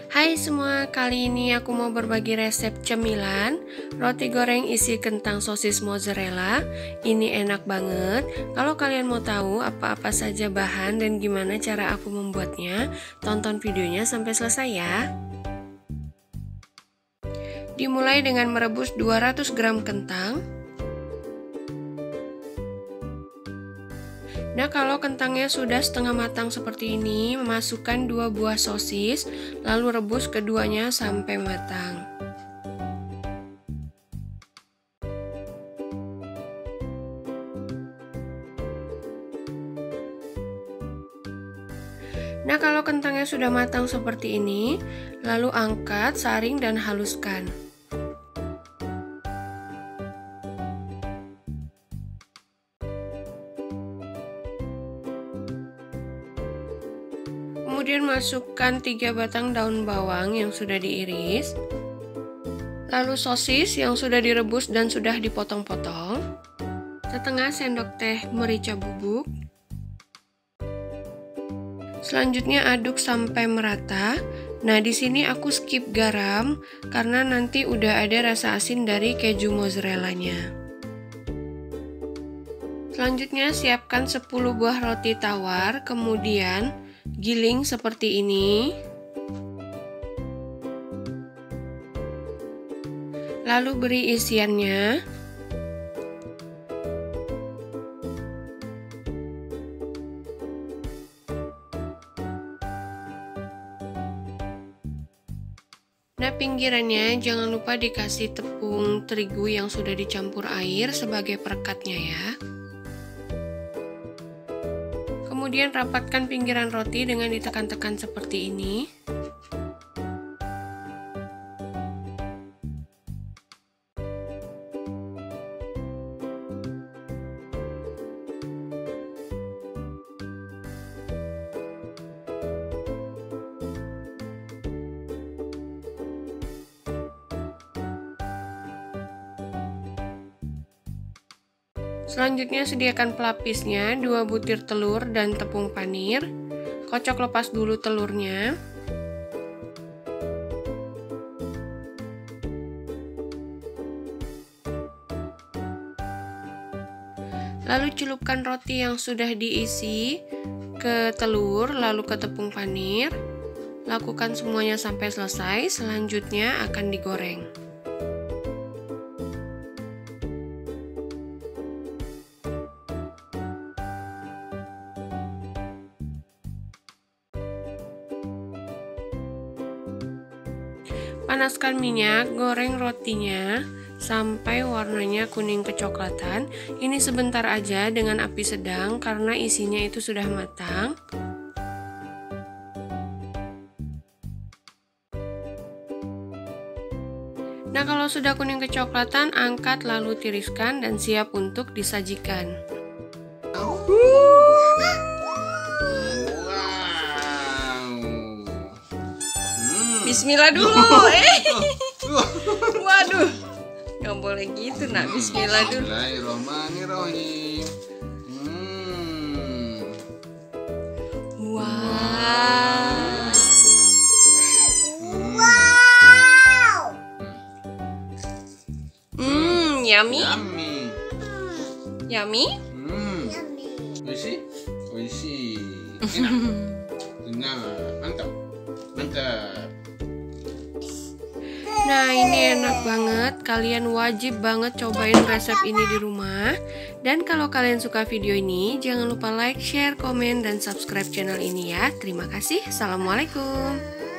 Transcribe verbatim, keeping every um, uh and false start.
Hai semua, kali ini aku mau berbagi resep cemilan roti goreng isi kentang sosis mozzarella. Ini enak banget. Kalau kalian mau tahu apa-apa saja bahan dan gimana cara aku membuatnya, tonton videonya sampai selesai ya. Dimulai dengan merebus dua ratus gram kentang. Nah, kalau kentangnya sudah setengah matang seperti ini, masukkan dua buah sosis, lalu rebus keduanya sampai matang. Nah, kalau kentangnya sudah matang seperti ini, lalu angkat, saring, dan haluskan. Kemudian masukkan tiga batang daun bawang yang sudah diiris. Lalu sosis yang sudah direbus dan sudah dipotong-potong. Setengah sendok teh merica bubuk. Selanjutnya aduk sampai merata. Nah, di sini aku skip garam karena nanti udah ada rasa asin dari keju mozzarella-nya. Selanjutnya siapkan sepuluh buah roti tawar, kemudian giling seperti ini. Lalu beri isiannya. Nah, pinggirannya jangan lupa dikasih tepung terigu yang sudah dicampur air sebagai perekatnya ya. Kemudian rapatkan pinggiran roti dengan ditekan-tekan seperti ini. Selanjutnya sediakan pelapisnya, dua butir telur dan tepung panir. Kocok lepas dulu telurnya. Lalu celupkan roti yang sudah diisi ke telur, lalu ke tepung panir. Lakukan semuanya sampai selesai, selanjutnya akan digoreng. Panaskan minyak, goreng rotinya sampai warnanya kuning kecoklatan. Ini sebentar aja dengan api sedang karena isinya itu sudah matang. Nah, kalau sudah kuning kecoklatan, angkat lalu tiriskan dan siap untuk disajikan. Bismillah dulu, eh, waduh, nggak boleh gitu nak. Bismillah dulu. Bismillahirrahmanirrahim. Hmm. Wow. Wow. Hmm, yummy. Yummy. Yummy. Hmm. Oishi, oishi. Enak. Nah, mantap, mantap. Nah, ini enak banget. Kalian wajib banget cobain resep ini di rumah. Dan kalau kalian suka video ini, jangan lupa like, share, komen, dan subscribe channel ini ya. Terima kasih. Assalamualaikum.